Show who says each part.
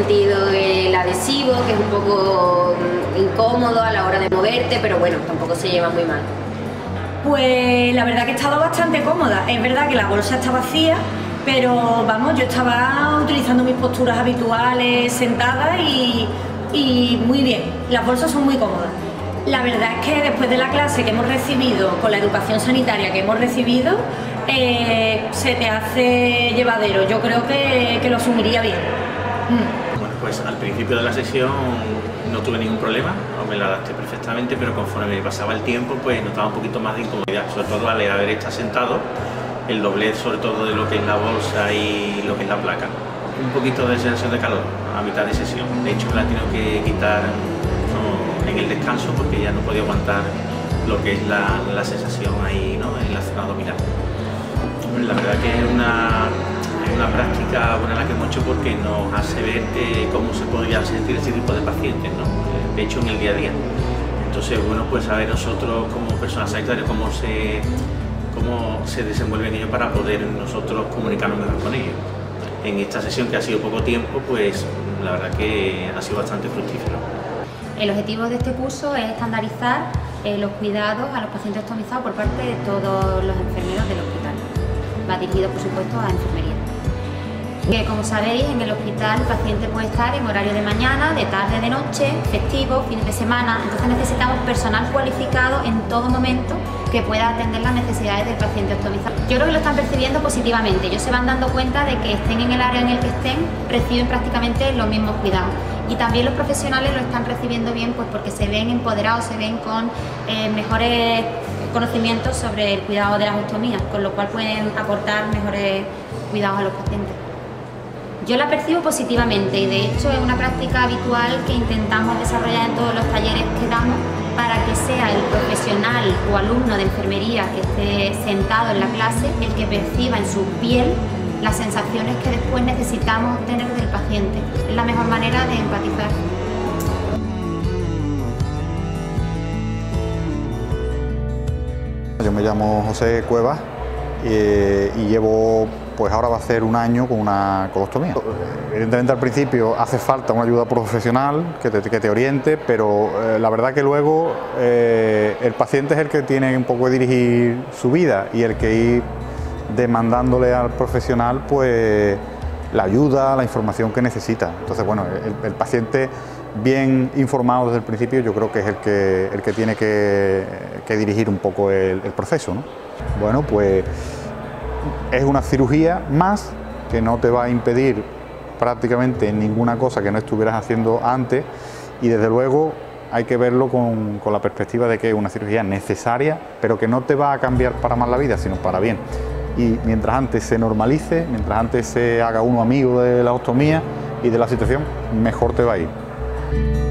Speaker 1: sentido el adhesivo, que es un poco incómodo a la hora de moverte, pero bueno, tampoco se lleva muy mal.
Speaker 2: Pues la verdad que he estado bastante cómoda. Es verdad que la bolsa está vacía, pero vamos, yo estaba utilizando mis posturas habituales, sentada y muy bien. Las bolsas son muy cómodas. La verdad es que después de la clase que hemos recibido, con la educación sanitaria que hemos recibido, se te hace llevadero. Yo creo que lo asumiría bien.
Speaker 3: Bueno, pues al principio de la sesión no tuve ningún problema, me la adapté perfectamente, pero conforme pasaba el tiempo pues notaba un poquito más de incomodidad, sobre todo al haber estado sentado, el doblez sobre todo de lo que es la bolsa y lo que es la placa. Un poquito de sensación de calor a mitad de sesión, de hecho me la he tenido que quitar en el descanso porque ya no podía aguantar lo que es la sensación ahí, ¿no?, en la zona abdominal. La verdad que es una práctica buena la que hemos hecho porque nos hace ver cómo se podría sentir ese tipo de pacientes, ¿no?, de hecho en el día a día. Entonces, bueno, pues saber nosotros como personal sanitario cómo se desenvuelven ellos para poder nosotros comunicarnos mejor con ellos. En esta sesión, que ha sido poco tiempo, pues la verdad que ha sido bastante fructífero.
Speaker 4: El objetivo de este curso es estandarizar los cuidados a los pacientes ostomizados por parte de todos los enfermeros del hospital. Va dirigido, por supuesto, a enfermería. Como sabéis, en el hospital el paciente puede estar en horario de mañana, de tarde, de noche, festivo, fines de semana. Entonces necesitamos personal cualificado en todo momento que pueda atender las necesidades del paciente ostomizado. Yo creo que lo están percibiendo positivamente. Ellos se van dando cuenta de que estén en el área en el que estén, reciben prácticamente los mismos cuidados. Y también los profesionales lo están recibiendo bien, pues porque se ven empoderados, se ven con mejores conocimientos sobre el cuidado de las ostomías, con lo cual pueden aportar mejores cuidados a los pacientes. Yo la percibo positivamente y de hecho es una práctica habitual que intentamos desarrollar en todos los talleres que damos para que sea el profesional o alumno de enfermería que esté sentado en la clase el que perciba en su piel las sensaciones que después necesitamos tener del paciente. Es la mejor manera de empatizar.
Speaker 5: Yo me llamo José Cuevas y llevo, pues ahora va a ser un año con una colostomía. Evidentemente al principio hace falta una ayuda profesional que te oriente, pero la verdad que luego el paciente es el que tiene un poco de dirigir su vida y el que ir demandándole al profesional pues la ayuda, la información que necesita. Entonces, bueno, el paciente bien informado desde el principio yo creo que es el que tiene que dirigir un poco el proceso, ¿no? Bueno, pues es una cirugía más que no te va a impedir prácticamente ninguna cosa que no estuvieras haciendo antes y desde luego hay que verlo con la perspectiva de que es una cirugía necesaria, pero que no te va a cambiar para mal la vida, sino para bien. Y mientras antes se normalice, mientras antes se haga uno amigo de la ostomía y de la situación, mejor te va a ir.